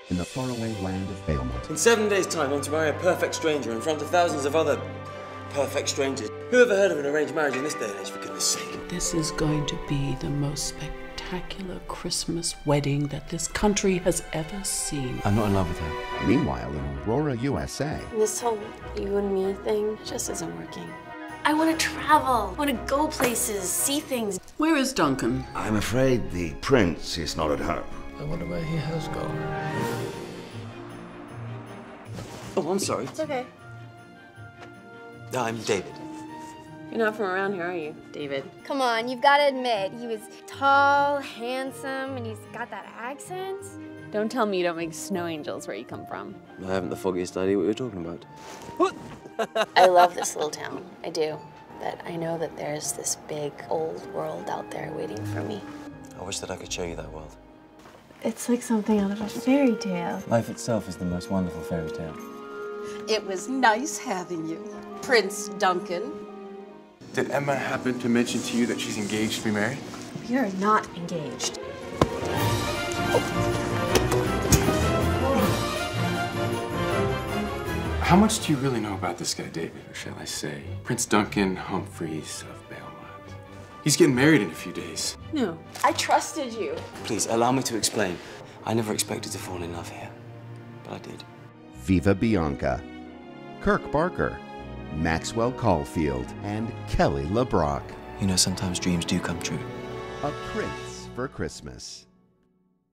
in the faraway land of Belmont. In 7 days' time, I'm to marry a perfect stranger in front of thousands of other perfect strangers. Who ever heard of an arranged marriage in this day and age, for goodness sake? This is going to be the most spectacular Christmas wedding that this country has ever seen. I'm not in love with her. Meanwhile, in Aurora, USA, This whole you and me thing just isn't working. I want to travel. I want to go places, see things. Where is Duncan? I'm afraid the prince is not at home. I wonder where he has gone. Oh, I'm sorry. It's okay. I'm David. You're not from around here, are you, David? Come on, you've got to admit, he was tall, handsome, and he's got that accent. Don't tell me you don't make snow angels where you come from. I haven't the foggiest idea what you're talking about. I love this little town. I do. But I know that there's this big, old world out there waiting for me. I wish that I could show you that world. It's like something out of a fairy tale. Life itself is the most wonderful fairy tale. It was nice having you, Prince Duncan. Did Emma happen to mention to you that she's engaged to be married? We are not engaged. How much do you really know about this guy, David, or shall I say, Prince Duncan Humphreys of Belmont? He's getting married in a few days. No. I trusted you. Please, allow me to explain. I never expected to fall in love here, but I did. Viva Bianca, Kirk Barker, Maxwell Caulfield, and Kelly LeBrock. You know, sometimes dreams do come true. A Prince for Christmas.